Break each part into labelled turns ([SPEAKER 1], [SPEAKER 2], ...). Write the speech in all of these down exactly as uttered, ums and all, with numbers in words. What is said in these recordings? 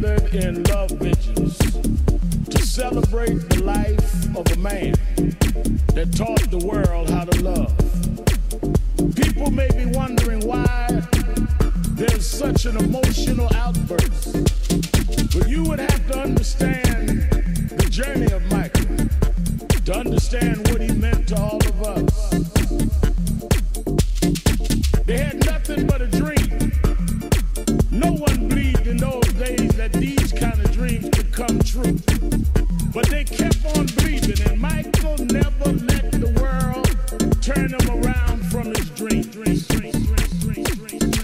[SPEAKER 1] gathered in love vigils to celebrate the life of a man that taught the world how to love. People may be wondering why there's such an emotional outburst, but you would have to understand the journey of Michael to understand what he meant to all of us. They had nothing but a dream. No one believed in those days that these kind of dreams could come true. But they kept on believing, and Michael never let the world turn him around from his dream. dream, dream, dream, dream, dream, dream.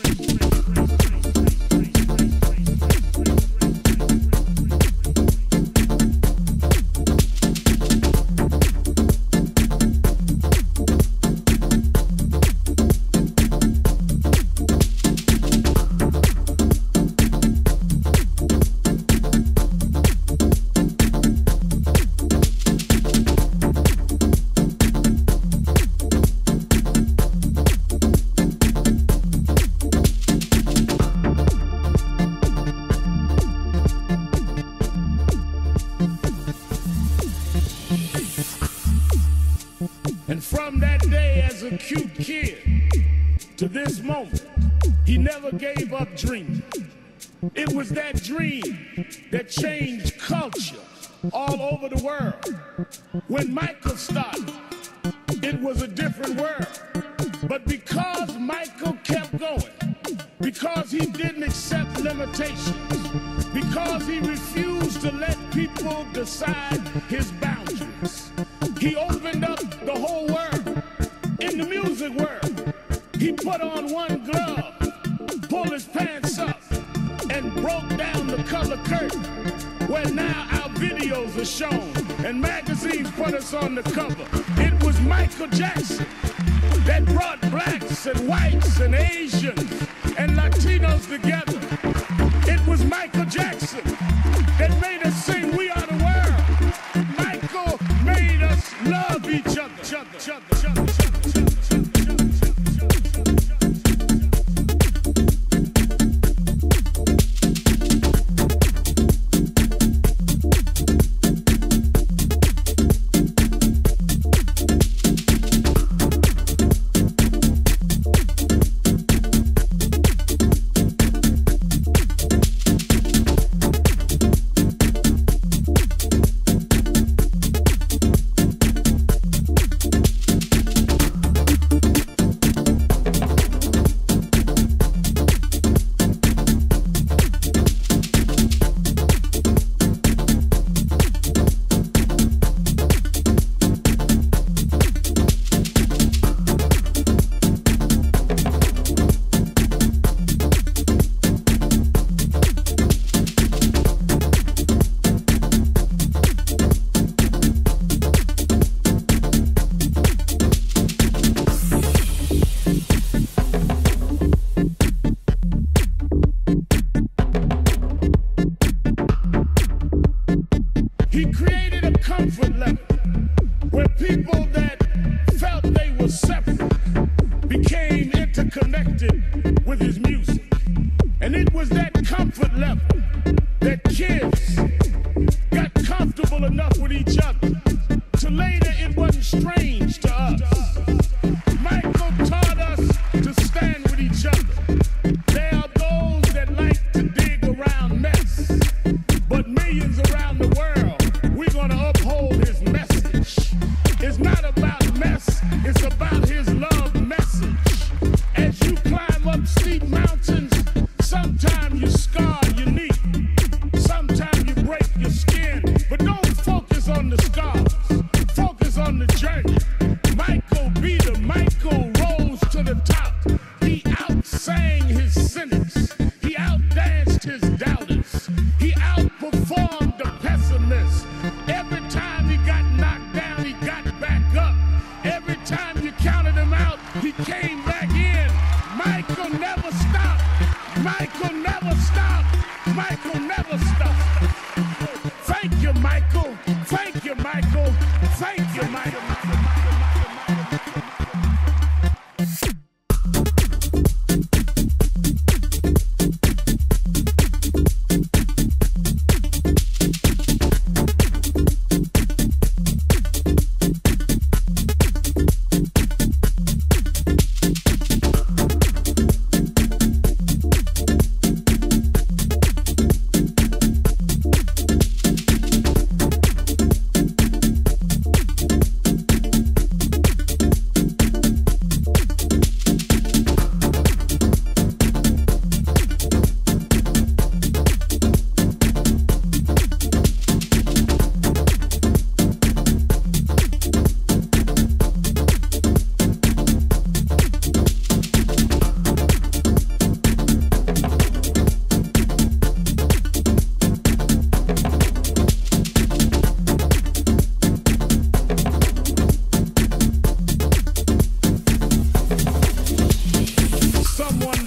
[SPEAKER 1] Cute kid to this moment, he never gave up dreaming. It was that dream that changed culture all over the world. When Michael started, it was a different world. But because Michael kept going, because he didn't accept limitations, because he refused to let people decide his boundaries, he opened up the whole world. In the music world, he put on one glove, pulled his pants up, and broke down the color curtain, where now our videos are shown, and magazines put us on the cover. It was Michael Jackson that brought blacks and whites and Asians and Latinos together. It was Michael Jackson that made us sing "We Are the World." Michael made us love each other. each other, each other, each other, each other.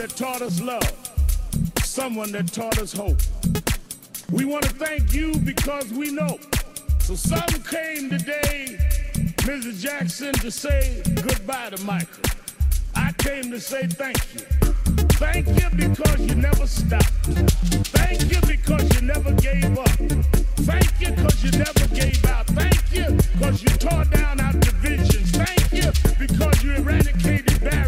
[SPEAKER 1] that taught us love, someone that taught us hope. We want to thank you because we know. So some came today, Missus Jackson, to say goodbye to Michael. I came to say thank you. Thank you because you never stopped. Thank you because you never gave up. Thank you because you never gave out. Thank you because you tore down our divisions. Thank you because you eradicated bad